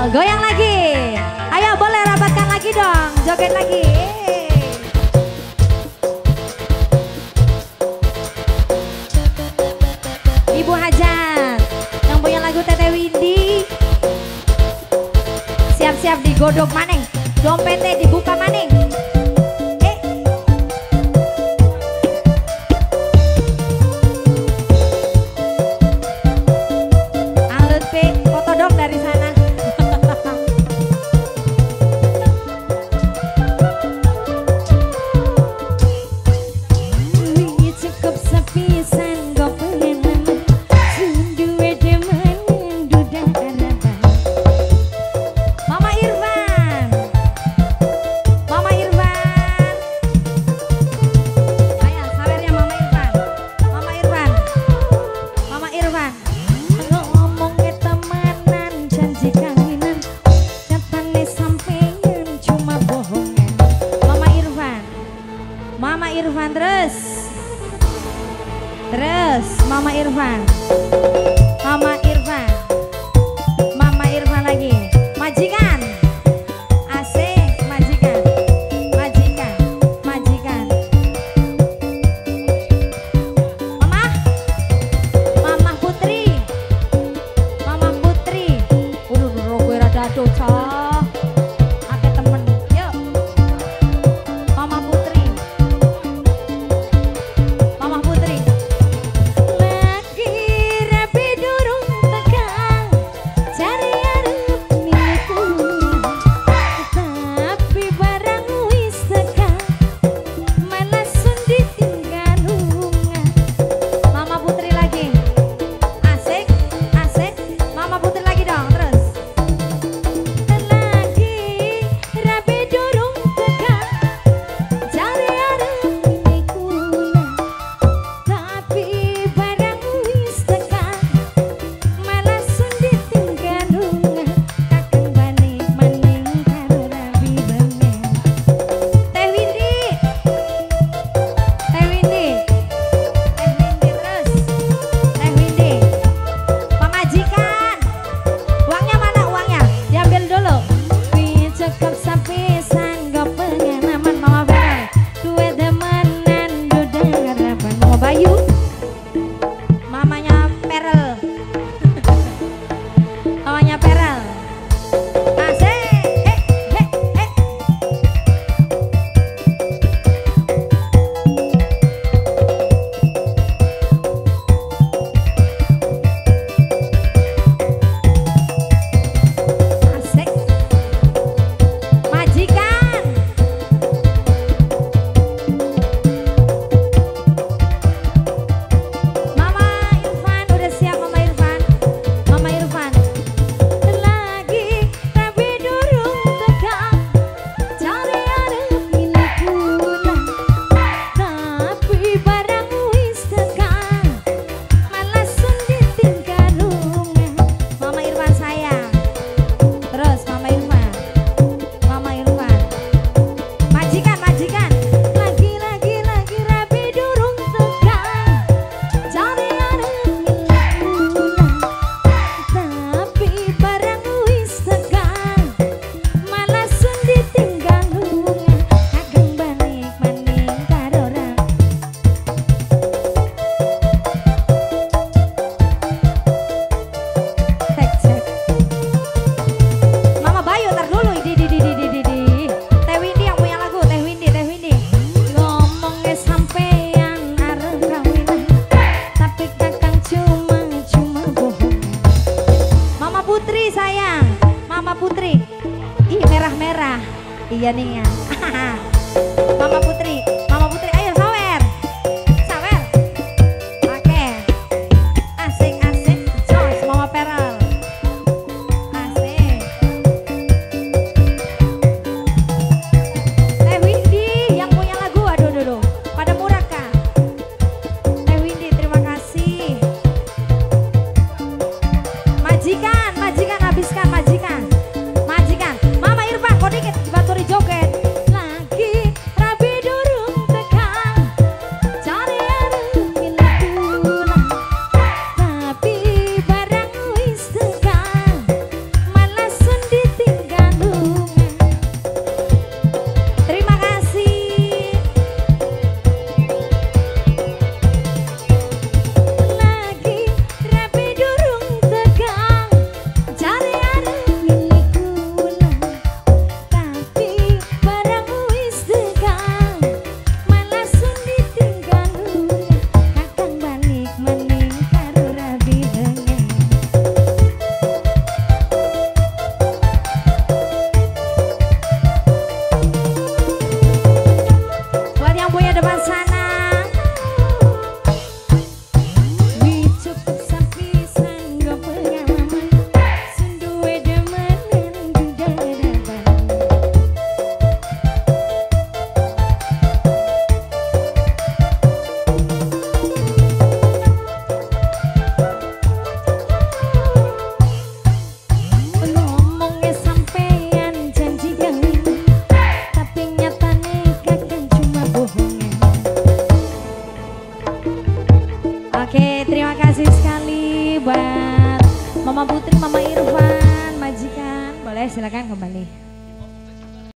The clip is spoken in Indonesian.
Goyang lagi. Ayo boleh rapatkan lagi dong. Joget lagi. Ibu Hajat yang punya lagu Teteh Windy, siap-siap digodok maning, dompetnya dibuka maning. Alut P, foto dong dari sana. Cukup sepisan go pengen sunduwe demen duda harapan. Mama Irfan, Mama Irfan, ayo sawernya Mama Irfan, Mama Irfan, Mama Irfan. Ngomongnya temanan janji kawinan, katanya sampeyan cuma bohongan. Mama Irfan, Mama Irfan terus Mama Irfan, Mama Irfan, Mama Irfan lagi. Majikan, asik majikan, majikan, majikan. Mama, Mama Putri, Mama Putri. Gue rada cocok. Ake temen, yuk. Mama Putri, Mama Putri. Iya nih ya. Mama Putri, ayo sawer. Sawer. Oke. Asik, jos Mama Peral. Asik. Teh Windy yang punya lagu, aduh. Pada murah kah? Teh Windy, terima kasih. Majikan, habiskan majikan. Mama Irfan, kok dikit dibaturi joget lagi rapi dulu. Oke, terima kasih sekali buat Mama Putri, Mama Irfan, majikan. Boleh silakan kembali.